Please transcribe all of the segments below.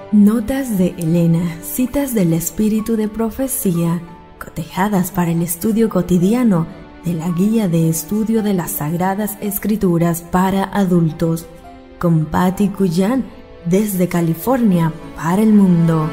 Notas de Elena, citas del espíritu de profecía, cotejadas para el estudio cotidiano de la Guía de Estudio de las Sagradas Escrituras para Adultos, con Patti Cuyan, desde California para el mundo.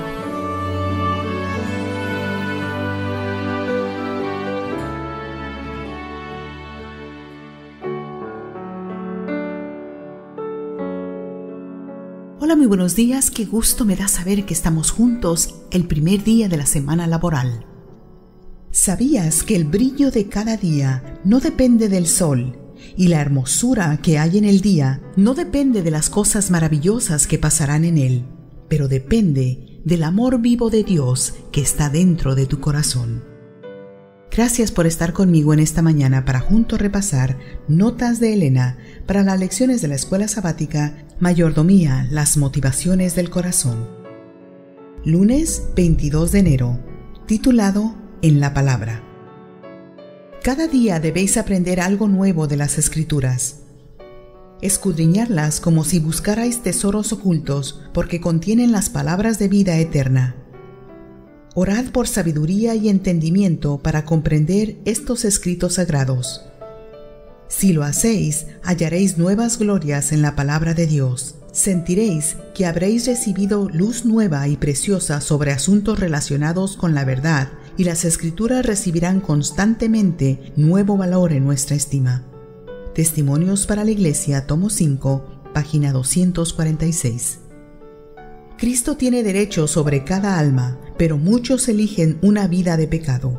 Hola, muy buenos días. Qué gusto me da saber que estamos juntos el primer día de la semana laboral. ¿Sabías que el brillo de cada día no depende del sol y la hermosura que hay en el día no depende de las cosas maravillosas que pasarán en él, pero depende del amor vivo de Dios que está dentro de tu corazón? Gracias por estar conmigo en esta mañana para juntos repasar Notas de Elena para las lecciones de la Escuela Sabática Mayordomía, las motivaciones del corazón. Lunes 22 de enero, titulado En la Palabra. Cada día debéis aprender algo nuevo de las Escrituras. Escudriñarlas como si buscarais tesoros ocultos, porque contienen las palabras de vida eterna. Orad por sabiduría y entendimiento para comprender estos escritos sagrados. Si lo hacéis, hallaréis nuevas glorias en la palabra de Dios. Sentiréis que habréis recibido luz nueva y preciosa sobre asuntos relacionados con la verdad, y las Escrituras recibirán constantemente nuevo valor en nuestra estima. Testimonios para la Iglesia, tomo 5, página 246. Cristo tiene derecho sobre cada alma, pero muchos eligen una vida de pecado.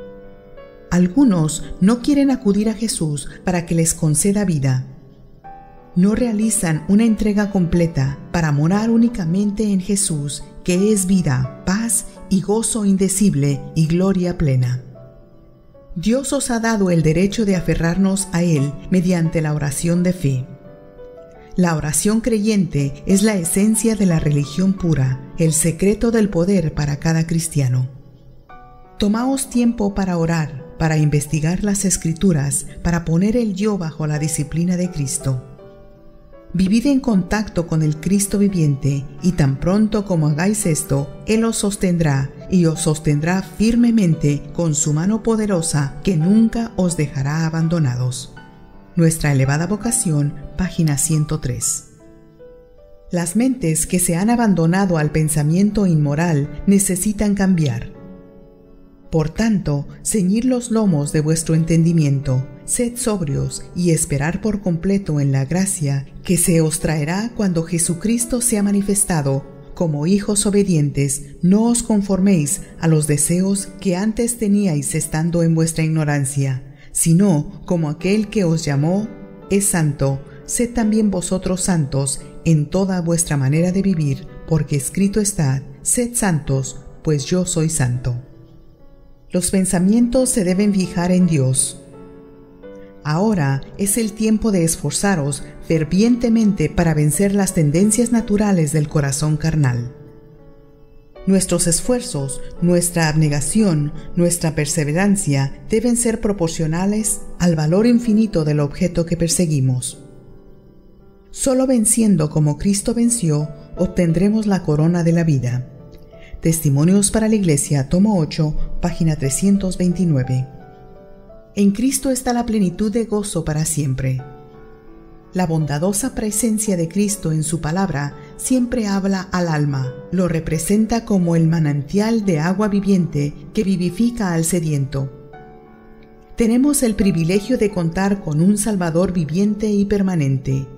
Algunos no quieren acudir a Jesús para que les conceda vida. No realizan una entrega completa para morar únicamente en Jesús, que es vida, paz y gozo indecible y gloria plena. Dios os ha dado el derecho de aferrarnos a Él mediante la oración de fe. La oración creyente es la esencia de la religión pura, el secreto del poder para cada cristiano. Tomaos tiempo para orar, para investigar las Escrituras, para poner el yo bajo la disciplina de Cristo. Vivid en contacto con el Cristo viviente, y tan pronto como hagáis esto, Él os sostendrá, y os sostendrá firmemente con su mano poderosa, que nunca os dejará abandonados. Nuestra elevada vocación, página 103. Las mentes que se han abandonado al pensamiento inmoral necesitan cambiar. Por tanto, ceñid los lomos de vuestro entendimiento, sed sobrios y esperar por completo en la gracia que se os traerá cuando Jesucristo sea manifestado. Como hijos obedientes, no os conforméis a los deseos que antes teníais estando en vuestra ignorancia, sino como aquel que os llamó es santo, sed también vosotros santos en toda vuestra manera de vivir, porque escrito está: sed santos, pues yo soy santo. Los pensamientos se deben fijar en Dios. Ahora es el tiempo de esforzaros fervientemente para vencer las tendencias naturales del corazón carnal. Nuestros esfuerzos, nuestra abnegación, nuestra perseverancia deben ser proporcionales al valor infinito del objeto que perseguimos. Solo venciendo como Cristo venció, obtendremos la corona de la vida. Testimonios para la Iglesia, tomo 8, página 329. En Cristo está la plenitud de gozo para siempre. La bondadosa presencia de Cristo en su palabra siempre habla al alma, lo representa como el manantial de agua viviente que vivifica al sediento. Tenemos el privilegio de contar con un Salvador viviente y permanente.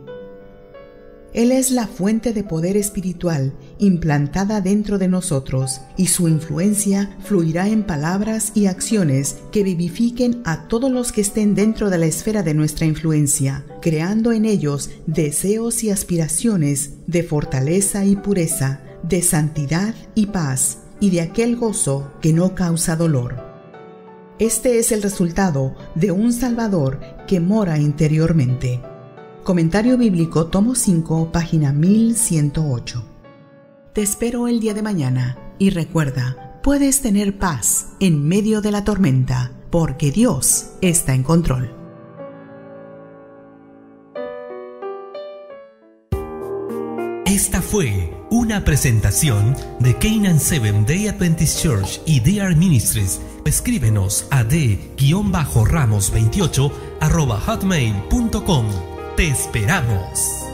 Él es la fuente de poder espiritual implantada dentro de nosotros, y su influencia fluirá en palabras y acciones que vivifiquen a todos los que estén dentro de la esfera de nuestra influencia, creando en ellos deseos y aspiraciones de fortaleza y pureza, de santidad y paz, y de aquel gozo que no causa dolor. Este es el resultado de un Salvador que mora interiormente. Comentario bíblico, tomo 5, página 1108. Te espero el día de mañana y recuerda, puedes tener paz en medio de la tormenta, porque Dios está en control. Esta fue Una presentación de Canaan Seventh Day Adventist Church y DR Ministries. Escríbenos a d-ramos28@hotmail.com. ¡Te esperamos!